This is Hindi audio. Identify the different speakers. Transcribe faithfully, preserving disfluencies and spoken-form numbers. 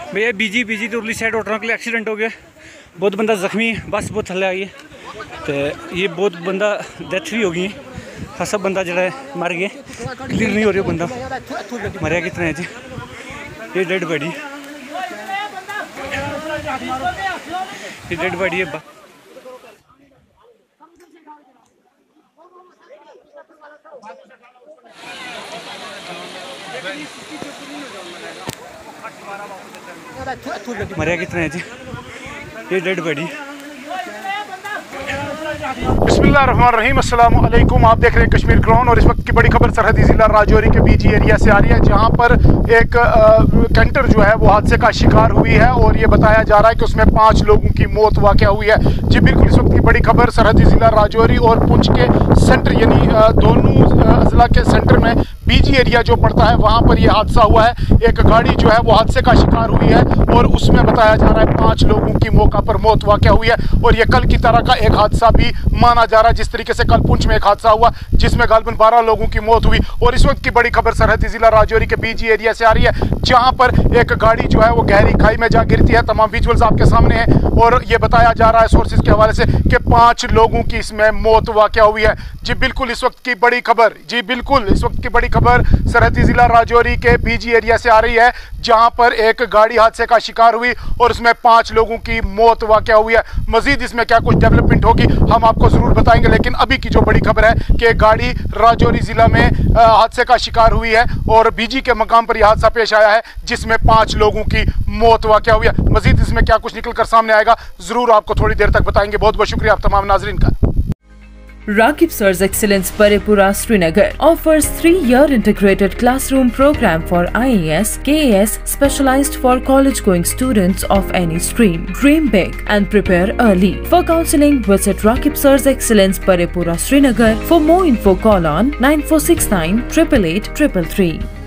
Speaker 1: भैया बीजी बीजी तो उरली साइड उठने के लिए एक्सीडेंट हो गया, बहुत बंदा जख्मी, बस बहुत थल्ले आई है तो ये बहुत बंदा डेथ भी हो गई, खासा बंदा जरा मर गया, क्लियर नहीं हो रही बंदा मरिया कितना है जी। ये डेड बॉडी ये डेड बॉडी है। मरिया कितना है जी। ये डेड बॉडी।
Speaker 2: बिस्मिल्लाहिर्रहमानिर्रहीम, अस्सलाम वालेकुम। आप देख रहे हैं कश्मीर क्राउन और इस वक्त की बड़ी खबर सरहदी ज़िला राजौरी के बीजी एरिया से आ रही है, जहां पर एक कैंटर जो है वो हादसे का शिकार हुई है और ये बताया जा रहा है कि उसमें पाँच लोगों की मौत वाक़या हुई है। जी बिल्कुल, इस वक्त की बड़ी खबर सरहदी ज़िला राजौरी और पुंछ के सेंटर यानी दोनों ज़िला के सेंटर में बीजी एरिया जो पड़ता है वहाँ पर यह हादसा हुआ है। एक गाड़ी जो है वो हादसे का शिकार हुई है और उसमें बताया जा रहा है पाँच लोगों की मौका पर मौत वाक़या हुई है और ये कल की तरह का एक हादसा भी माना जा रहा है, जिस तरीके से कल पुंछ में एक हादसा हुआ जिसमें गालबन बारह लोगों की मौत हुई। और इस वक्त की बड़ी खबर सरहदी जिला राजौरी के बीजी एरिया से आ रही है, जहां पर एक गाड़ी जो है वो गहरी खाई में जा गिरती है। तमाम विजुअल्स आपके सामने हैं और ये बताया जा रहा है सोर्सेज के हवाले से कि पांच लोगों की इसमें मौत वाक़या हुई है। जी बिल्कुल, इस वक्त की बड़ी खबर जी बिल्कुल इस वक्त की बड़ी खबर सरहदी जिला राजौरी के बीजी एरिया से आ रही है, जहां पर एक गाड़ी हादसे का शिकार हुई और उसमें पांच लोगों की मौत वाक़या हुई है। मजीद इसमें क्या कुछ डेवलपमेंट होगी हम आपको जरूर बताएंगे, लेकिन अभी की जो बड़ी खबर है कि गाड़ी राजौरी जिला में हादसे का शिकार हुई है और बीजी के मकाम पर यह हादसा पेश आया है जिसमें पांच लोगों की मौत वाक़या हुई है। मजीद इसमें क्या कुछ निकल कर सामने आएगा जरूर आपको थोड़ी देर तक बताएंगे। बहुत बहुत शुक्रिया आप तमाम नाजरीन का।
Speaker 3: Rakib Sir's Excellence Parepura Srinagar offers three-year integrated classroom program for I A S, K A S, specialized for college-going students of any stream. Dream big and prepare early. For counseling, visit Rakib Sir's Excellence Parepura Srinagar. For more info, call on nine four six nine eight eight eight three three three.